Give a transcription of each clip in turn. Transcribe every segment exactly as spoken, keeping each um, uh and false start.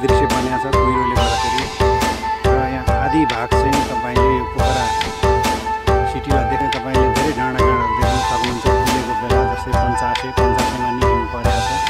दृश्य बनेको छ कुहिरोले गर्दाखेरि। र यहाँ आधी भाग चाहिँ तपाईँले यो पोखरा सिटीलाई देख्ने तपाईँले धेरै डाँडा काँडाहरू देख्न सक्नुहुन्छ। फुलेको बेला जस्तै पञ्चासे पञ्चासेमा निक्लिनु परेको छ।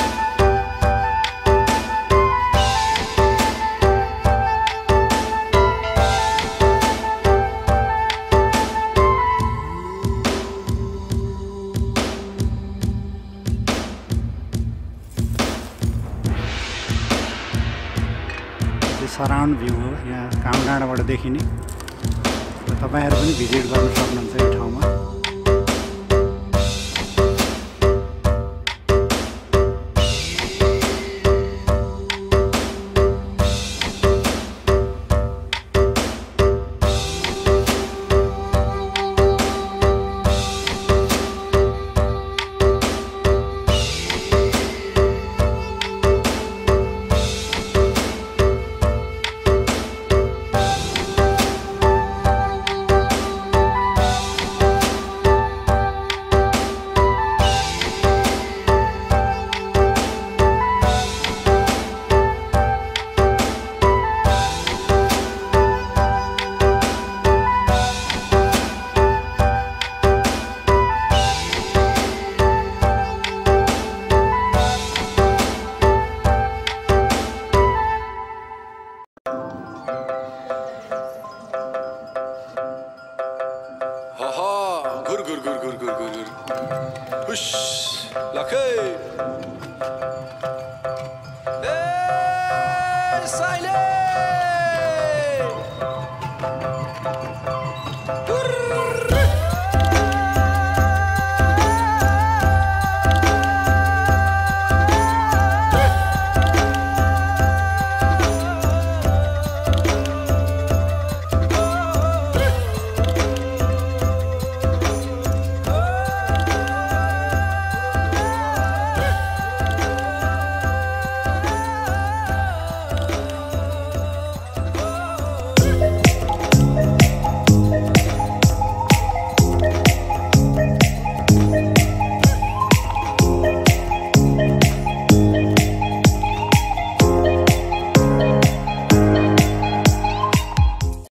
सराउन्ड भ्यू हो, यहाँ काम डाँडाबाट देखिने। र तपाईँहरू पनि भिजिट गर्न सक्नुहुन्छ यो ठाउँमा।